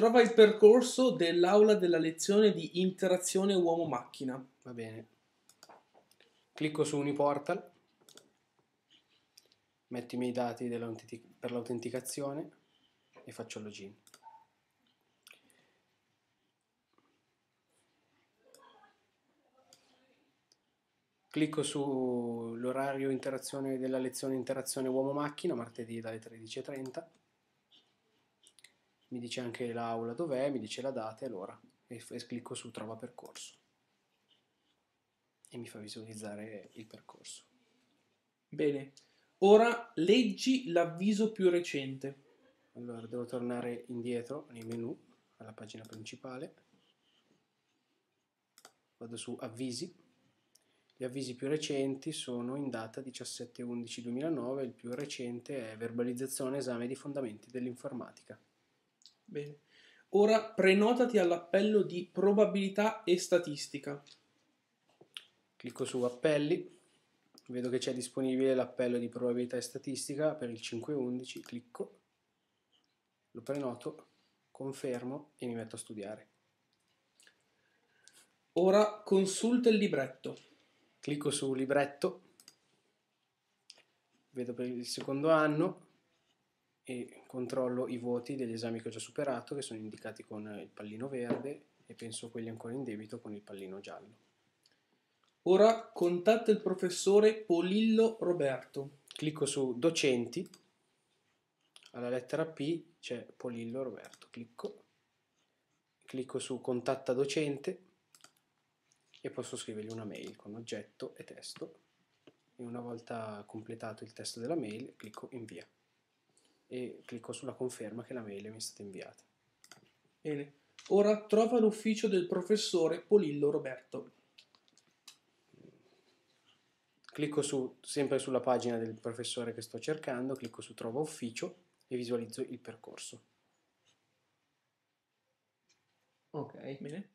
trova il percorso dell'aula della lezione di interazione uomo-macchina. Va bene. Clicco su Uniportal, metto i miei dati per l'autenticazione e faccio login. Clicco sull'orario della lezione interazione uomo-macchina, martedì dalle 13:30. Mi dice anche l'aula dov'è, mi dice la data e l'ora. E clicco su Trova percorso. E mi fa visualizzare il percorso. Bene. Ora leggi l'avviso più recente. Allora, devo tornare indietro nei menu, alla pagina principale. Vado su Avvisi. Gli avvisi più recenti sono in data 17/11/2009, il più recente è verbalizzazione esame di fondamenti dell'informatica. Bene. Ora prenotati all'appello di probabilità e statistica. Clicco su Appelli, vedo che c'è disponibile l'appello di probabilità e statistica per il 5/11, clicco, lo prenoto, confermo e mi metto a studiare. Ora consulta il libretto. Clicco su libretto, vedo per il secondo anno e controllo i voti degli esami che ho già superato, che sono indicati con il pallino verde, e penso quelli ancora in debito con il pallino giallo. Ora contatta il professore Polillo Roberto. Clicco su Docenti, alla lettera P c'è Polillo Roberto, clicco su Contatta docente e posso scrivergli una mail con oggetto e testo, e una volta completato il testo della mail clicco Invia e clicco sulla conferma che la mail mi è stata inviata. Bene. Ora trova l'ufficio del professore Polillo Roberto. Clicco sempre sulla pagina del professore che sto cercando, clicco su Trova ufficio e visualizzo il percorso. Ok, bene.